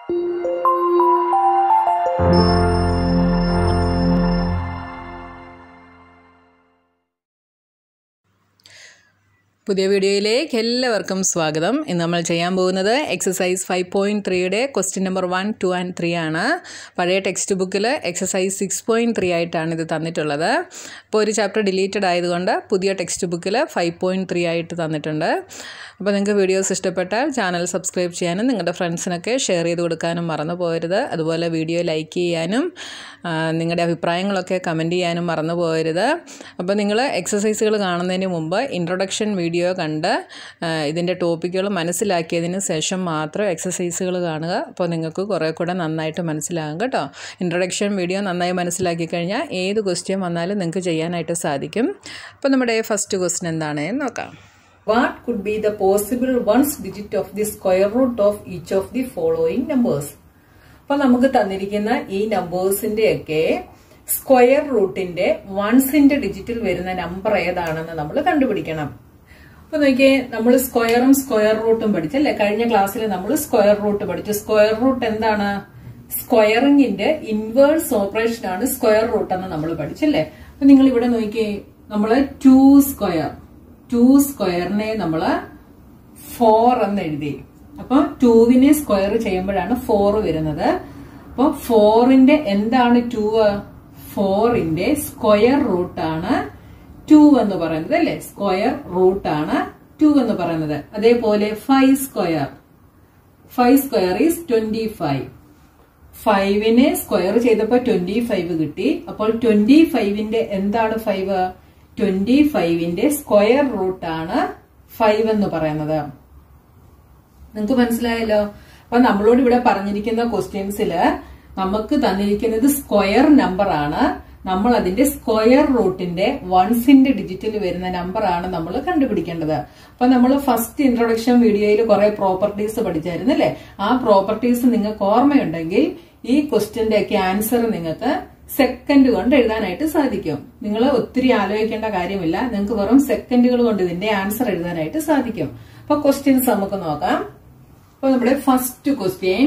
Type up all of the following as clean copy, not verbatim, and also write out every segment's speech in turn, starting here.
പുതിയ വീഡിയോയിലേക്ക് എല്ലാവർക്കും സ്വാഗതം. ഇന്ന് നമ്മൾ ചെയ്യാൻ പോകുന്നത് എക്സസൈസ് 5.3യുടെ ക്വസ്റ്റ്യൻ നമ്പർ 1, 2 and 3 ആണ്. പഴയ ടെക്സ്റ്റ് ബുക്കിൽ എക്സസൈസ് 6.3 ആയിട്ടാണ് ഇത് തന്നിട്ടുള്ളത്. അപ്പോൾ ഒരു ചാപ്റ്റർ ഡിലീറ്റഡ് ആയതുകൊണ്ട് പുതിയ ടെക്സ്റ്റ് ബുക്കിൽ 5.3 ആയിട്ട് തന്നിട്ടുണ്ട്. അപ്പോൾ നിങ്ങൾക്ക് വീഡിയോസ് ഇഷ്ടപ്പെട്ടാൽ ചാനൽ സബ്സ്ക്രൈബ് ചെയ്യാനും നിങ്ങളുടെ ഫ്രണ്ട്സിനൊക്കെ ഷെയർ ചെയ്ത് കൊടുക്കാനും മറന്നു പോകരുത്. അതുപോലെ വീഡിയോ ലൈക്ക് ചെയ്യാനും നിങ്ങളുടെ അഭിപ്രായങ്ങളൊക്കെ കമൻറ്റ് ചെയ്യാനും മറന്നു പോകരുത്. അപ്പോൾ നിങ്ങൾ എക്സസൈസുകൾ കാണുന്നതിന് മുമ്പ് ഇൻട്രൊഡക്ഷൻ വീഡിയോ കണ്ട് ഇതിൻ്റെ ടോപ്പിക്കുകൾ മനസ്സിലാക്കിയതിന് ശേഷം മാത്രം എക്സസൈസുകൾ കാണുക. അപ്പോൾ നിങ്ങൾക്ക് കുറേ കൂടെ നന്നായിട്ട് മനസ്സിലാകും കേട്ടോ. ഇൻട്രൊഡക്ഷൻ വീഡിയോ നന്നായി മനസ്സിലാക്കി കഴിഞ്ഞാൽ ഏത് ക്വസ്റ്റ്യൻ വന്നാലും നിങ്ങൾക്ക് ചെയ്യാനായിട്ട് സാധിക്കും. അപ്പോൾ നമ്മുടെ ഫസ്റ്റ് ക്വസ്റ്റ്യൻ എന്താണെന്ന് നോക്കാം. What could be the possible ones digit of the square root of each of the following numbers? അപ്പോൾ നമുക്ക് തന്നിരിക്കുന്ന ഈ നമ്പേഴ്സിന്റെയൊക്കെ സ്ക്വയർ റൂട്ടിന്റെ വൺസിന്റെ ഡിജിറ്റിൽ വരുന്ന നമ്പർ ഏതാണെന്ന് നമ്മൾ കണ്ടുപിടിക്കണം. അപ്പൊ നോക്കിയേ, നമ്മൾ സ്ക്വയറും സ്ക്വയർ റൂട്ടും പഠിച്ചല്ലേ. കഴിഞ്ഞ ക്ലാസ്സിൽ നമ്മൾ സ്ക്വയർ റൂട്ട് പഠിച്ചു. സ്ക്വയർ റൂട്ട് എന്താണ്? സ്ക്വയറിംഗിന്റെ ഇൻവേഴ്സ് ഓപ്പറേഷൻ ആണ് സ്ക്വയർ റൂട്ട് എന്ന് നമ്മൾ പഠിച്ചല്ലേ. അപ്പൊ നിങ്ങൾ ഇവിടെ നോക്കിയേ, നമ്മള് 2 സ്ക്വയറിനെ നമ്മള് 4 എന്ന് എഴുതി. അപ്പൊ 2വിനെ സ്ക്വയർ ചെയ്യുമ്പോഴാണ് 4 വരുന്നത്. അപ്പൊ 4ന്റെ എന്താണ് 2? 4ന്റെ സ്ക്വയർ റൂട്ടാണ് 2 എന്ന് പറയുന്നത് അല്ലെ. സ്ക്വയർ റൂട്ടാണ് 2 എന്ന് പറയുന്നത്. അതേപോലെ 5 സ്ക്വയർ ഈസ് 25. 5നെ സ്ക്വയർ ചെയ്തപ്പോ 25 കിട്ടി. അപ്പോൾ 25ന്റെ എന്താണ് 5? 25ന്റെ സ്ക്വയർ റൂട്ടാണ് 5 എന്ന് പറയുന്നത്. നിങ്ങൾക്ക് മനസ്സിലായല്ലോ. അപ്പൊ നമ്മളോട് ഇവിടെ പറഞ്ഞിരിക്കുന്ന ക്വസ്റ്റ്യൻസില് നമുക്ക് തന്നിരിക്കുന്നത് സ്ക്വയർ നമ്പർ ആണ്. നമ്മൾ അതിന്റെ സ്ക്വയർ റൂട്ടിന്റെ വൺസിന്റെ ഡിജിറ്റിൽ വരുന്ന നമ്പർ ആണ് നമ്മൾ കണ്ടുപിടിക്കേണ്ടത്. അപ്പൊ നമ്മൾ ഫസ്റ്റ് ഇൻട്രൊഡക്ഷൻ വീഡിയോയിൽ കുറെ പ്രോപ്പർട്ടീസ് പഠിച്ചായിരുന്നു അല്ലെ. ആ പ്രോപ്പർട്ടീസ് നിങ്ങൾക്ക് ഓർമ്മയുണ്ടെങ്കിൽ ഈ ക്വസ്റ്റ്യന്റെ ഒക്കെ ആൻസർ നിങ്ങൾക്ക് സെക്കൻഡ് കൊണ്ട് എഴുതാനായിട്ട് സാധിക്കും. നിങ്ങൾ ഒത്തിരി ആലോചിക്കേണ്ട കാര്യമില്ല. നിങ്ങൾക്ക് വെറും സെക്കൻഡുകൾ കൊണ്ട് ഇതിന്റെ ആൻസർ എഴുതാനായിട്ട് സാധിക്കും. അപ്പൊ ക്വസ്റ്റ്യൻസ് നമുക്ക് നോക്കാം. അപ്പൊ നമ്മുടെ ഫസ്റ്റ് ക്വസ്റ്റ്യൻ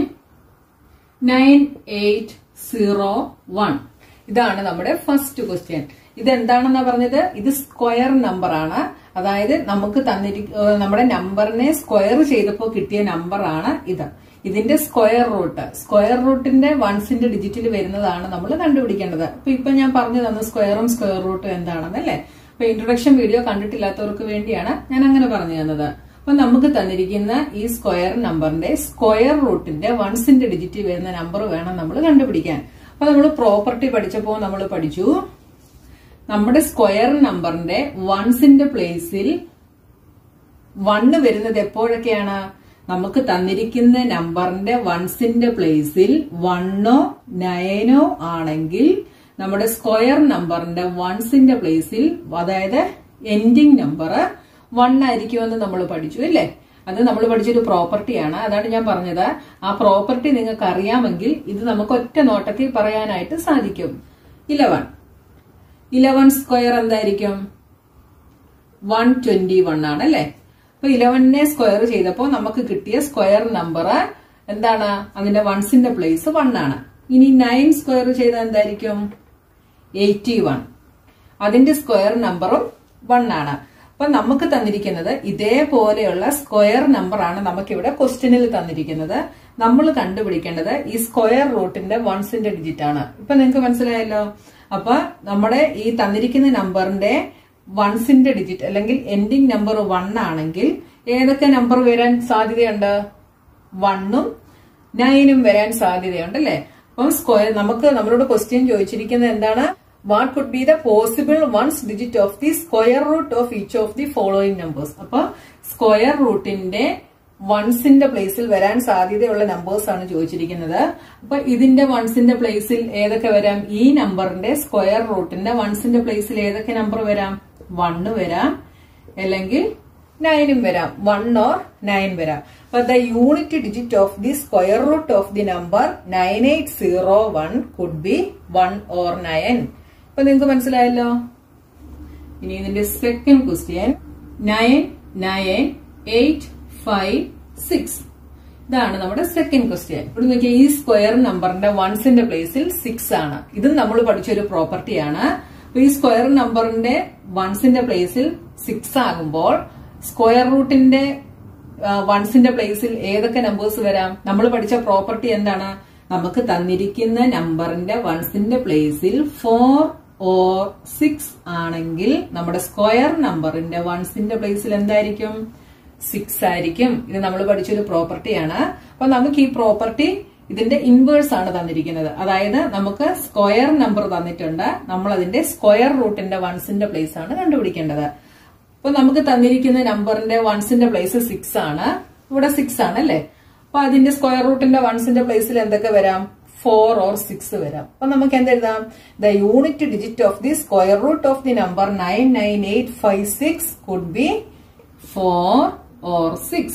9801. ഇതാണ് നമ്മുടെ ഫസ്റ്റ് ക്വസ്റ്റ്യൻ. ഇത് എന്താണെന്നാ പറഞ്ഞത്? ഇത് സ്ക്വയർ നമ്പർ ആണ്. അതായത് നമുക്ക് നമ്മുടെ നമ്പറിനെ സ്ക്വയർ ചെയ്തപ്പോ കിട്ടിയ നമ്പർ ആണ് ഇത്. ഇതിന്റെ സ്ക്വയർ റൂട്ടിന്റെ വൺസിന്റെ ഡിജിറ്റിൽ വരുന്നതാണ് നമ്മൾ കണ്ടുപിടിക്കേണ്ടത്. അപ്പൊ ഇപ്പൊ ഞാൻ പറഞ്ഞു തന്ന സ്ക്വയറും സ്ക്വയർ റൂട്ടും എന്താണെന്നല്ലേ. അപ്പൊ ഇൻട്രൊഡക്ഷൻ വീഡിയോ കണ്ടിട്ടില്ലാത്തവർക്ക് വേണ്ടിയാണ് ഞാൻ അങ്ങനെ പറഞ്ഞു തന്നത്. അപ്പൊ നമുക്ക് തന്നിരിക്കുന്ന ഈ സ്ക്വയർ നമ്പറിന്റെ സ്ക്വയർ റൂട്ടിന്റെ വൺസിന്റെ ഡിജിറ്റിൽ വരുന്ന നമ്പർ വേണം നമ്മൾ കണ്ടുപിടിക്കാൻ. അപ്പൊ നമ്മൾ പ്രോപ്പർട്ടി പഠിച്ചപ്പോ നമ്മൾ പഠിച്ചു, നമ്മുടെ സ്ക്വയർ നമ്പറിന്റെ വൺസിന്റെ പ്ലേസിൽ 1 വരുന്നത് എപ്പോഴൊക്കെയാണ്? നമുക്ക് തന്നിരിക്കുന്ന നമ്പറിന്റെ വൺസിന്റെ പ്ലേസിൽ 1ഓ 9ഓ ആണെങ്കിൽ നമ്മുടെ സ്ക്വയർ നമ്പറിന്റെ വൺസിന്റെ പ്ലേസിൽ, അതായത് എൻഡിങ് നമ്പർ 1 ആയിരിക്കുമെന്ന് നമ്മൾ പഠിച്ചു അല്ലേ. അത് നമ്മൾ പഠിച്ചൊരു പ്രോപ്പർട്ടിയാണ്. അതാണ് ഞാൻ പറഞ്ഞത്. ആ പ്രോപ്പർട്ടി നിങ്ങൾക്ക് അറിയാമെങ്കിൽ ഇത് നമുക്ക് ഒറ്റ നോട്ടത്തിൽ പറയാനായിട്ട് സാധിക്കും. 11 സ്ക്വയർ എന്തായിരിക്കും? 121 ആണ് അല്ലെ. അപ്പൊ 11നെ സ്ക്വയർ ചെയ്തപ്പോ നമുക്ക് കിട്ടിയ സ്ക്വയർ നമ്പർ എന്താണ്? അതിന്റെ വൺസിന്റെ പ്ലേസ് 1 ആണ്. ഇനി 9 സ്ക്വയർ ചെയ്ത എന്തായിരിക്കും? 81. അതിന്റെ സ്ക്വയർ നമ്പറും 1 ആണ്. അപ്പൊ നമുക്ക് തന്നിരിക്കുന്നത് ഇതേപോലെയുള്ള സ്ക്വയർ നമ്പർ ആണ് നമുക്കിവിടെ ക്വസ്റ്റ്യനിൽ തന്നിരിക്കുന്നത്. നമ്മൾ കണ്ടുപിടിക്കേണ്ടത് ഈ സ്ക്വയർ റൂട്ടിന്റെ വൺസിന്റെ ഡിജിറ്റ് ആണ്. ഇപ്പൊ നിങ്ങൾക്ക് മനസ്സിലായല്ലോ. അപ്പൊ നമ്മുടെ ഈ തന്നിരിക്കുന്ന നമ്പറിന്റെ വൺസിന്റെ ഡിജിറ്റ് അല്ലെങ്കിൽ എൻഡിങ് നമ്പർ 1 ആണെങ്കിൽ ഏതൊക്കെ നമ്പർ വരാൻ സാധ്യതയുണ്ട്? 1ഉം 9ഉം വരാൻ സാധ്യതയുണ്ട് അല്ലെ. അപ്പം സ്ക്വയർ നമുക്ക് നമ്മളോട് ക്വസ്റ്റ്യൻ ചോദിച്ചിരിക്കുന്നത് എന്താണ്? What could be the possible ones digit of the square root of each of the following numbers? അപ്പൊ സ്ക്വയർ റൂട്ടിന്റെ വൺസിന്റെ പ്ലേസിൽ വരാൻ സാധ്യതയുള്ള നമ്പേഴ്സ് ആണ് ചോദിച്ചിരിക്കുന്നത്. അപ്പൊ ഇതിന്റെ വൺസിന്റെ പ്ലേസിൽ ഏതൊക്കെ വരാം? ഈ നമ്പറിന്റെ സ്ക്വയർ റൂട്ടിന്റെ വൺസിന്റെ പ്ലേസിൽ ഏതൊക്കെ നമ്പർ വരാം? 1 വരാം, അല്ലെങ്കിൽ 9ഉം വരാം. 1 or 9 വരാം. അപ്പൊ the unit digit of the square root of the number 9801 could be 1 or 9. അപ്പൊ നിങ്ങൾക്ക് മനസ്സിലായല്ലോ. ഇനി ഇതിന്റെ സെക്കൻഡ് ക്വസ്റ്റ്യൻ 99856. ഇതാണ് നമ്മുടെ സെക്കൻഡ് ക്വസ്റ്റ്യൻ. ഇവിടെ നോക്കിയാൽ ഈ സ്ക്വയർ നമ്പറിന്റെ വൺസിന്റെ പ്ലേസിൽ 6 ആണ്. ഇതും നമ്മൾ പഠിച്ചൊരു പ്രോപ്പർട്ടിയാണ്. അപ്പൊ ഈ സ്ക്വയർ നമ്പറിന്റെ വൺസിന്റെ പ്ലേസിൽ 6 ആകുമ്പോൾ സ്ക്വയർ റൂട്ടിന്റെ വൺസിന്റെ പ്ലേസിൽ ഏതൊക്കെ നമ്പേഴ്സ് വരാം? നമ്മൾ പഠിച്ച പ്രോപ്പർട്ടി എന്താണ്? നമുക്ക് തന്നിരിക്കുന്ന നമ്പറിന്റെ വൺസിന്റെ പ്ലേസിൽ 4 or 6 ആണെങ്കിൽ നമ്മുടെ സ്ക്വയർ നമ്പറിന്റെ വൺസിന്റെ പ്ലേസിൽ എന്തായിരിക്കും? 6 ആയിരിക്കും. ഇത് നമ്മൾ പഠിച്ചൊരു പ്രോപ്പർട്ടിയാണ്. അപ്പൊ നമുക്ക് ഈ പ്രോപ്പർട്ടി ഇതിന്റെ ഇൻവേഴ്സ് ആണ് തന്നിരിക്കുന്നത്. അതായത് നമുക്ക് സ്ക്വയർ നമ്പർ തന്നിട്ടുണ്ട്, നമ്മൾ അതിന്റെ സ്ക്വയർ റൂട്ടിന്റെ വൺസിന്റെ പ്ലേസ് ആണ് കണ്ടുപിടിക്കേണ്ടത്. അപ്പൊ നമുക്ക് തന്നിരിക്കുന്ന നമ്പറിന്റെ വൺസിന്റെ പ്ലേസ് 6 ആണ്. ഇവിടെ 6 ആണ് അല്ലെ? അപ്പൊ അതിന്റെ സ്ക്വയർ റൂട്ടിന്റെ വൺസിന്റെ പ്ലേസിൽ എന്തൊക്കെ വരാം? 4 or 6 വരാം. അപ്പൊ നമുക്ക് എന്തെഴുതാം? The unit digit of the square root of the number 99856 could be 4 or 6.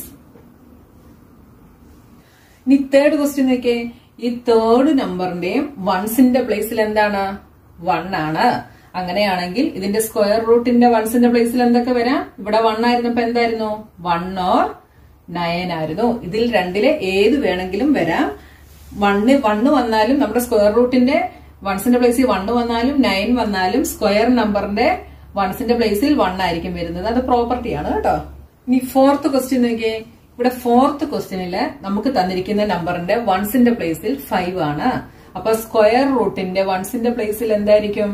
ഇനി തേർഡ് ക്വസ്റ്റ്യൻ നോക്കിയേ. ഈ തേർഡ് നമ്പറിന്റെയും വൺസിന്റെ പ്ലേസിൽ എന്താണ്? 1 ആണ്. അങ്ങനെയാണെങ്കിൽ ഇതിന്റെ സ്ക്വയർ റൂട്ടിന്റെ വൺസിന്റെ പ്ലേസിൽ എന്തൊക്കെ വരാം? ഇവിടെ 1 ആയിരുന്നപ്പോ എന്തായിരുന്നു? 1 or 9 ആയിരുന്നു. ഇതിൽ രണ്ടിലെ ഏത് വേണമെങ്കിലും വരാം. 1 വന്നാലും നമ്മുടെ സ്ക്വയർ റൂട്ടിന്റെ വൺസിന്റെ പ്ലേസിൽ 1 വന്നാലും 9 വന്നാലും സ്ക്വയർ നമ്പറിന്റെ വൺസിന്റെ പ്ലേസിൽ 1 ആയിരിക്കും വരുന്നത്. അത് പ്രോപ്പർട്ടിയാണ് കേട്ടോ. ഇനി ഫോർത്ത് ക്വസ്റ്റ്യൻ നോക്കിയേ. ഇവിടെ ഫോർത്ത് ക്വസ്റ്റ്യനില് നമുക്ക് തന്നിരിക്കുന്ന നമ്പറിന്റെ വൺസിന്റെ പ്ലേസിൽ 5 ആണ്. അപ്പൊ സ്ക്വയർ റൂട്ടിന്റെ വൺസിന്റെ പ്ലേസിൽ എന്തായിരിക്കും?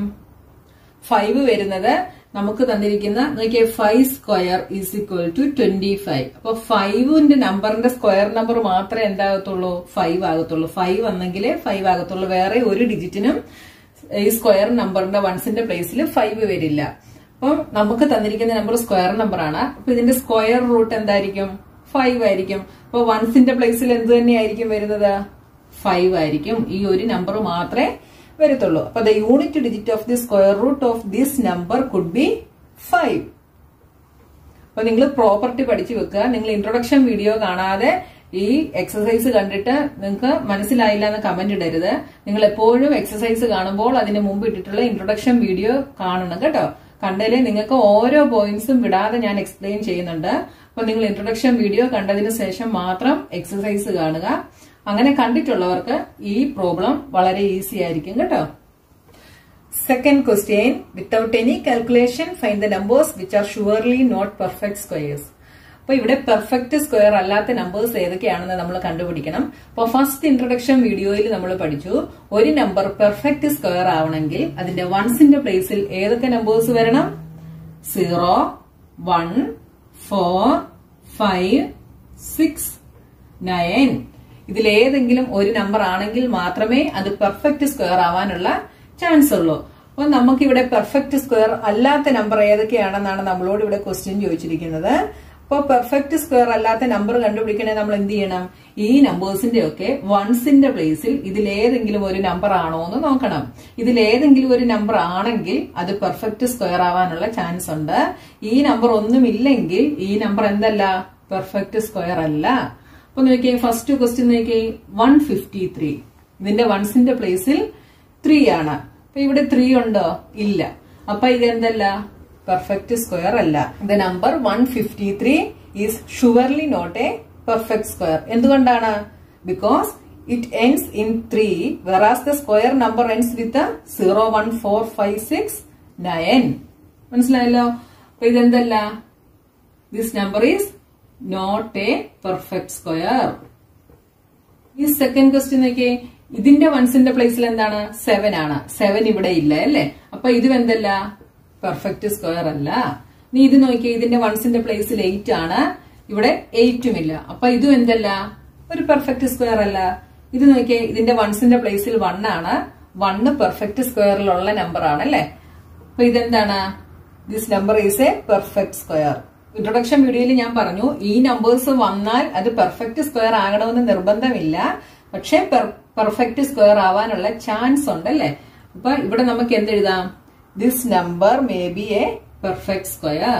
5 വരുന്നത് നമുക്ക് തന്നിരിക്കുന്ന നോക്കിയേ 5 സ്ക്വയർ ഈസ് ഈക്വൽ ടു 25. അപ്പൊ 5ന്റെ നമ്പറിന്റെ സ്ക്വയർ നമ്പർ മാത്രമേ എന്താകത്തുള്ളൂ? 5 ആകത്തുള്ളൂ. 5 വന്നെങ്കിലേ 5 ആകത്തുള്ളൂ. വേറെ ഒരു ഡിജിറ്റിനും ഈ സ്ക്വയർ നമ്പറിന്റെ വൺസിന്റെ പ്ലേസിൽ 5 വരില്ല. അപ്പം നമുക്ക് തന്നിരിക്കുന്ന നമ്പർ സ്ക്വയർ നമ്പർ ആണ്. അപ്പൊ ഇതിന്റെ സ്ക്വയർ റൂട്ട് എന്തായിരിക്കും? 5 ആയിരിക്കും. അപ്പൊ വൺസിന്റെ പ്ലേസിൽ എന്ത് തന്നെയായിരിക്കും വരുന്നത്? 5 ആയിരിക്കും. ഈ ഒരു നമ്പർ മാത്രമേ വരത്തുള്ളൂ. അപ്പൊ the unit digit of the square root of this number could be 5. അപ്പൊ നിങ്ങൾ പ്രോപ്പർട്ടി പഠിച്ചു വെക്കുക. നിങ്ങൾ ഇൻട്രൊഡക്ഷൻ വീഡിയോ കാണാതെ ഈ എക്സസൈസ് കണ്ടിട്ട് നിങ്ങൾക്ക് മനസ്സിലായില്ല എന്ന് കമന്റ് ഇടരുത്. നിങ്ങൾ എപ്പോഴും എക്സസൈസ് കാണുമ്പോൾ അതിന് മുമ്പ് ഇട്ടിട്ടുള്ള ഇൻട്രൊഡക്ഷൻ വീഡിയോ കാണണം കേട്ടോ. കണ്ടാലേ നിങ്ങൾക്ക് ഓരോ പോയിന്റ്സും വിടാതെ ഞാൻ എക്സ്പ്ലെയിൻ ചെയ്യുന്നുണ്ട്. അപ്പൊ നിങ്ങൾ ഇൻട്രൊഡക്ഷൻ വീഡിയോ കണ്ടതിന് ശേഷം മാത്രം എക്സസൈസ് കാണുക. അങ്ങനെ കണ്ടിട്ടുള്ളവർക്ക് ഈ പ്രോബ്ലം വളരെ ഈസി ആയിരിക്കും കേട്ടോ. Second question. Without any calculation find the numbers which are surely not perfect squares. അപ്പൊ ഇവിടെ പെർഫെക്റ്റ് സ്ക്വയർ അല്ലാത്ത നമ്പേഴ്സ് ഏതൊക്കെയാണെന്ന് നമ്മൾ കണ്ടുപിടിക്കണം. അപ്പൊ ഫസ്റ്റ് ഇൻട്രൊഡക്ഷൻ വീഡിയോയിൽ നമ്മൾ പഠിച്ചു ഒരു നമ്പർ പെർഫെക്റ്റ് സ്ക്വയർ ആവണമെങ്കിൽ അതിന്റെ വൺസിന്റെ പ്ലേസിൽ ഏതൊക്കെ നമ്പേഴ്സ് വരണം? 0, 1, 4, 5, 6, 9. ഇതിലേതെങ്കിലും ഒരു നമ്പർ ആണെങ്കിൽ മാത്രമേ അത് പെർഫെക്റ്റ് സ്ക്വയർ ആവാനുള്ള ചാൻസ് ഉള്ളൂ. അപ്പൊ നമുക്കിവിടെ പെർഫെക്റ്റ് സ്ക്വയർ അല്ലാത്ത നമ്പർ ഏതൊക്കെയാണെന്നാണ് നമ്മളോട് ഇവിടെ ക്വസ്റ്റ്യൻ ചോദിച്ചിരിക്കുന്നത്. അപ്പൊ പെർഫെക്റ്റ് സ്ക്വയർ അല്ലാത്ത നമ്പർ കണ്ടുപിടിക്കണേ നമ്മൾ എന്ത് ചെയ്യണം? ഈ നമ്പേഴ്സിന്റെ ഒക്കെ വൺസിന്റെ പ്ലേസിൽ ഇതിലേതെങ്കിലും ഒരു നമ്പർ ആണോ എന്ന് നോക്കണം. ഇതിലേതെങ്കിലും ഒരു നമ്പർ ആണെങ്കിൽ അത് പെർഫെക്റ്റ് സ്ക്വയർ ആവാനുള്ള ചാൻസ് ഉണ്ട്. ഈ നമ്പർ ഒന്നുമില്ലെങ്കിൽ ഈ നമ്പർ എന്തല്ല? പെർഫെക്റ്റ് സ്ക്വയർ അല്ല. അപ്പൊ നോക്കിയേ ഫസ്റ്റ് ക്വസ്റ്റ്യൻ നോക്കിയേ 153. ഇതിന്റെ വൺസിന്റെ പ്ലേസിൽ 3 ആണ്. അപ്പൊ ഇവിടെ 3 ഉണ്ടോ? ഇല്ല. അപ്പൊ ഇതെന്തല്ല? പെർഫെക്റ്റ് സ്ക്വയർ അല്ല. The number 153 is surely not a perfect square. എന്തുകൊണ്ടാണ്? Because it ends in 3 whereas the square number ends with 0, 1, 4, 5, 6, 9. മനസ്സിലായല്ലോ? അപ്പൊ ഇതെന്തല്ല? This number is not a perfect square. ഈ സെക്കൻഡ് ക്വസ്റ്റ്യൻ നോക്കിയേ. ഇതിന്റെ വൺസിന്റെ പ്ലേസിൽ എന്താണ്? 7 ആണ്. 7 ഇവിടെ ഇല്ല അല്ലേ? അപ്പൊ ഇതും എന്തല്ല? പെർഫെക്റ്റ് സ്ക്വയർ അല്ല. നീ ഇത് നോക്കിയേ. ഇതിന്റെ വൺസിന്റെ പ്ലേസിൽ 8 ആണ്. ഇവിടെ 8ഉം ഇല്ല. അപ്പൊ ഇതും എന്തല്ല? ഒരു പെർഫെക്റ്റ് സ്ക്വയർ അല്ല. ഇത് നോക്കിയേ. ഇതിന്റെ വൺസിന്റെ പ്ലേസിൽ 1 ആണ്. 1 പെർഫെക്റ്റ് സ്ക്വയറിലുള്ള നമ്പർ ആണ് അല്ലേ? അപ്പൊ ഇതെന്താണ്? This number is a perfect square. Introduction വീഡിയോയിൽ ഞാൻ പറഞ്ഞു ഈ നമ്പേഴ്സ് വന്നാൽ അത് പെർഫെക്റ്റ് സ്ക്വയർ ആകണമെന്ന് നിർബന്ധമില്ല. പക്ഷെ പെർഫെക്റ്റ് സ്ക്വയർ ആവാനുള്ള ചാൻസ് ഉണ്ട് അല്ലേ? അപ്പൊ ഇവിടെ നമുക്ക് എന്തെഴുതാം? This number may be a perfect square.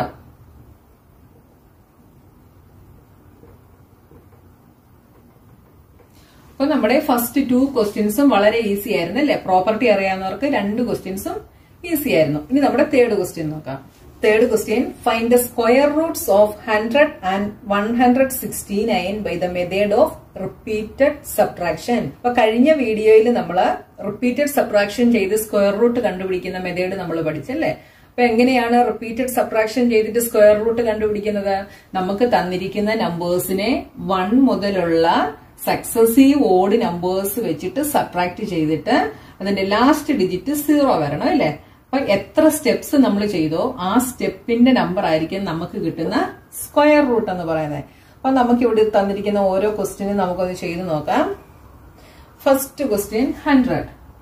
അപ്പൊ നമ്മുടെ ഫസ്റ്റ് 2 ക്വസ്റ്റ്യൻസും വളരെ ഈസി ആയിരുന്നു അല്ലെ? പ്രോപ്പർട്ടി അറിയാവുന്നവർക്ക് 2 ക്വസ്റ്റ്യൻസും ഈസി ആയിരുന്നു. ഇനി നമ്മുടെ തേർഡ് ക്വസ്റ്റ്യൻ നോക്കാം. Third question, find the square roots of 100 and 169 by the method of repeated subtraction. അപ്പൊ കഴിഞ്ഞ വീഡിയോയിൽ നമ്മൾ റിപ്പീറ്റഡ് സബ്ട്രാക്ഷൻ ചെയ്ത് സ്ക്വയർ റൂട്ട് കണ്ടുപിടിക്കുന്ന മെത്തേഡ് നമ്മൾ പഠിച്ചല്ലേ. അപ്പൊ എങ്ങനെയാണ് റിപ്പീറ്റഡ് സബ്ട്രാക്ഷൻ ചെയ്തിട്ട് സ്ക്വയർ റൂട്ട് കണ്ടുപിടിക്കുന്നത്? നമുക്ക് തന്നിരിക്കുന്ന നമ്പേഴ്സിനെ 1 മുതലുള്ള സക്സസീവ് ഓഡ് നമ്പേഴ്സ് വെച്ചിട്ട് സബ്ട്രാക്ട് ചെയ്തിട്ട് അതിന്റെ ലാസ്റ്റ് ഡിജിറ്റ് 0 വരണം അല്ലേ. അപ്പൊ എത്ര സ്റ്റെപ്സ് നമ്മൾ ചെയ്തോ ആ സ്റ്റെപ്പിന്റെ നമ്പർ ആയിരിക്കും നമുക്ക് കിട്ടുന്ന സ്ക്വയർ റൂട്ട് എന്ന് പറയുന്നത്. അപ്പൊ നമുക്ക് ഇവിടെ തന്നിരിക്കുന്ന ഓരോ ക്വസ്റ്റ്യനും നമുക്കത് ചെയ്ത് നോക്കാം. First question 100.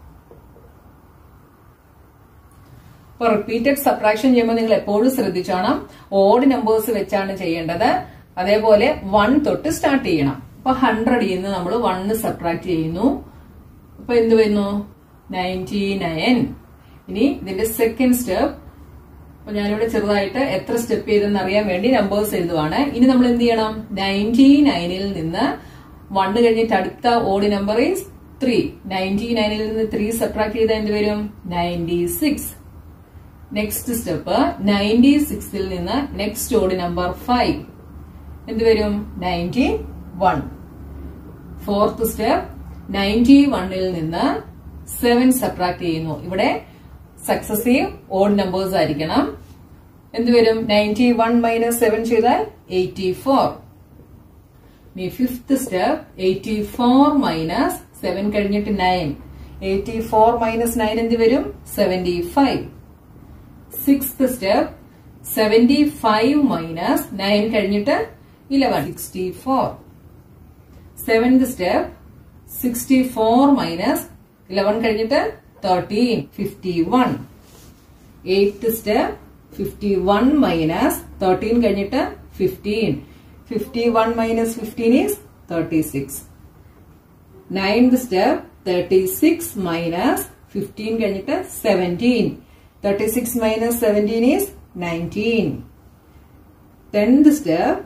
അപ്പൊ റിപ്പീറ്റഡ് സബ്ട്രാക്ഷൻ ചെയ്യുമ്പോൾ നിങ്ങൾ എപ്പോഴും ശ്രദ്ധിച്ചോണം, ഓഡ് നമ്പേഴ്സ് വെച്ചാണ് ചെയ്യേണ്ടത്. അതേപോലെ 1 തൊട്ട് സ്റ്റാർട്ട് ചെയ്യണം. അപ്പൊ 100 നിന്ന് നമ്മൾ 1 സബ്ട്രാക്ട് ചെയ്യുന്നു. അപ്പൊ എന്ത് വരുന്നു? 99. ഇനി ഇതിന്റെ സെക്കൻഡ് സ്റ്റെപ്പ്, അപ്പൊ ഞാനിവിടെ ചെറുതായിട്ട് എത്ര സ്റ്റെപ്പ് ചെയ്തെന്ന് അറിയാൻ വേണ്ടി നമ്പേഴ്സ് എഴുതുവാണ്. ഇനി നമ്മൾ എന്ത് ചെയ്യണം? 99ൽ നിന്ന് 1 കഴിഞ്ഞിട്ട് അടുത്ത ഓഡ് നമ്പർ ഈസ് 3. 99ൽ നിന്ന് 3 സബ്ട്രാക്ട് ചെയ്താൽ എന്ത് വരും? 96. നെക്സ്റ്റ് സ്റ്റെപ്പ് 96ൽ നിന്ന് നെക്സ്റ്റ് ഓഡ് നമ്പർ 5 എന്ത് വരും? 91. ഫോർത്ത് സ്റ്റെപ്പ് 91ൽ നിന്ന് 7 സബ്ട്രാക്ട് ചെയ്യുന്നു. ഇവിടെ സക്സസീവ് ഓഡ് നമ്പേഴ്സ് ആയിരിക്കണം. എന്ത് വരും? 91 മൈനസ് 7 ചെയ്താൽ 84. ഇനി ഫിഫ്ത് സ്റ്റെപ്പ് 84 മൈനസ് 7 കഴിഞ്ഞിട്ട് 9. 84 മൈനസ് 9 എന്ത് വരും? 75. സിക്സ്ത് സ്റ്റെപ്പ് 75 മൈനസ് 9 കഴിഞ്ഞിട്ട് 11. 64. സെവൻത് സ്റ്റെപ്പ് 64 മൈനസ് 11 കഴിഞ്ഞിട്ട് 13. 51. എയ്ത്ത് സ്റ്റെപ്പ് 51 മൈനസ് 13 കഴിഞ്ഞിട്ട് 15. 51 minus 15 is 36. Ninth step 36 minus 15 കഴിഞ്ഞിട്ട് 17. 36 minus 17 is 19. 10th step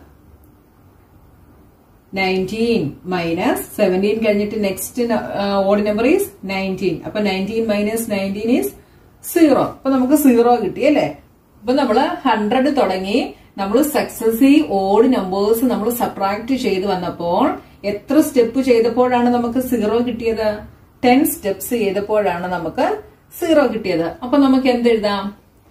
19 minus 17 കഴിഞ്ഞിട്ട് നെക്സ്റ്റ് ഓഡ് നമ്പർ ഈസ് 19. അപ്പൊ 19 മൈനസ് 19 ഈസ് 0. അപ്പൊ നമുക്ക് 0 കിട്ടി അല്ലേ. അപ്പൊ നമ്മള് 100 തുടങ്ങി നമ്മൾ സക്സസീവ് ഓഡ് നമ്പേഴ്സ് നമ്മൾ സബ്ട്രാക്ട് ചെയ്ത് വന്നപ്പോൾ എത്ര സ്റ്റെപ്പ് ചെയ്തപ്പോഴാണ് നമുക്ക് 0 കിട്ടിയത്? 10 സ്റ്റെപ്സ് ചെയ്തപ്പോഴാണ് നമുക്ക് 0 കിട്ടിയത്. അപ്പൊ നമുക്ക് എന്തെഴുതാം?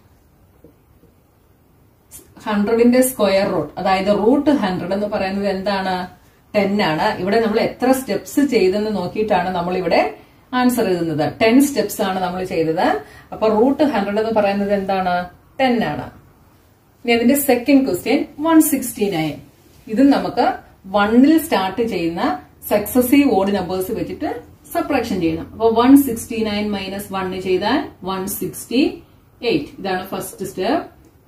100ന്റെ സ്ക്വയർ റൂട്ട്, അതായത് റൂട്ട് 100 എന്ന് പറയുന്നത് എന്താണ്? 10 ആണ്. ഇവിടെ നമ്മൾ എത്ര സ്റ്റെപ്സ് ചെയ്തെന്ന് നോക്കിയിട്ടാണ് നമ്മൾ ഇവിടെ ആൻസർ എഴുതുന്നത്. 10 സ്റ്റെപ്സ് ആണ് നമ്മൾ ചെയ്തത്. അപ്പൊ റൂട്ട് 100 എന്ന് പറയുന്നത് എന്താണ്? 10 ആണ്. ഇനി അതിന്റെ സെക്കൻഡ് ക്വസ്റ്റ്യൻ 169. ഇതും നമുക്ക് 1ൽ സ്റ്റാർട്ട് ചെയ്യുന്ന സക്സസീവ് ഓഡ് നമ്പേഴ്സ് വെച്ചിട്ട് സബ്ട്രാക്ഷൻ ചെയ്യണം. അപ്പൊ 169 മൈനസ് 1 ചെയ്താൽ 168. ഇതാണ് first step.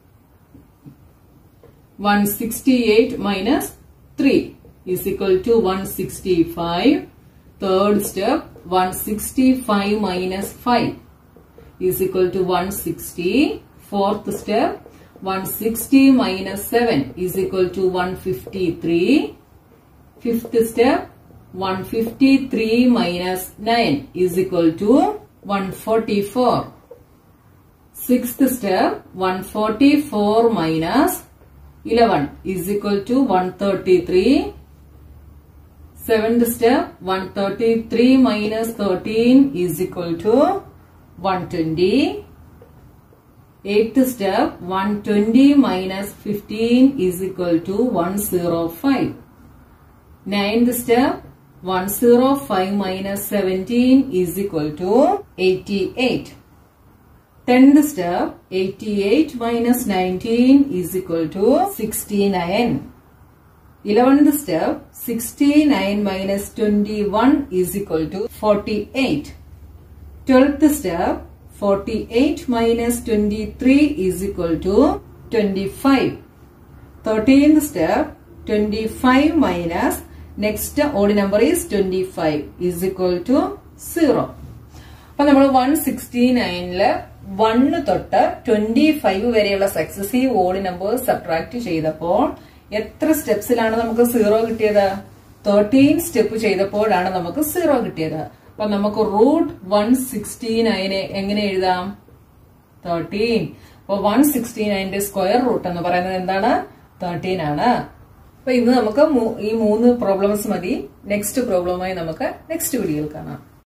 168 minus 3 is equal to 165. Third step 165 minus 5 is equal to 160. Fourth step 160 minus 7 is equal to 153. Fifth step 153 minus 9 is equal to 144. Sixth step 144 minus 11 is equal to 133. Seventh step 133 minus 13 is equal to 120. Eighth step 120 minus 15 is equal to 105. Ninth step 105 minus 17 is equal to 88. 10th step 88 minus 19 is equal to 69. 11th step 69 minus 21 is equal to 48. 12th step 48 minus 23 is equal to 25. 13th step 25 minus next odd number is 25 is equal to 0. അപ്പൊ നമ്മൾ 169ല് 1 തൊട്ട് 25 വരെയുള്ള successive odd numbers subtract ചെയ്തപ്പോൾ എത്ര സ്റ്റെപ്സിലാണ് നമുക്ക് 0 കിട്ടിയത്? 13 step ചെയ്തപ്പോഴാണ് നമുക്ക് 0 കിട്ടിയത്. അപ്പൊ നമുക്ക് റൂട്ട് 169 എങ്ങനെ എഴുതാം? 13. അപ്പൊ 169ന്റെ സ്ക്വയർ റൂട്ട് എന്ന് പറയുന്നത് എന്താണ്? 13 ആണ്. അപ്പൊ ഇന്ന് നമുക്ക് ഈ 3 പ്രോബ്ലംസ് മതി. നെക്സ്റ്റ് പ്രോബ്ലമായി നമുക്ക് നെക്സ്റ്റ് വീഡിയോയിൽ കാണാം.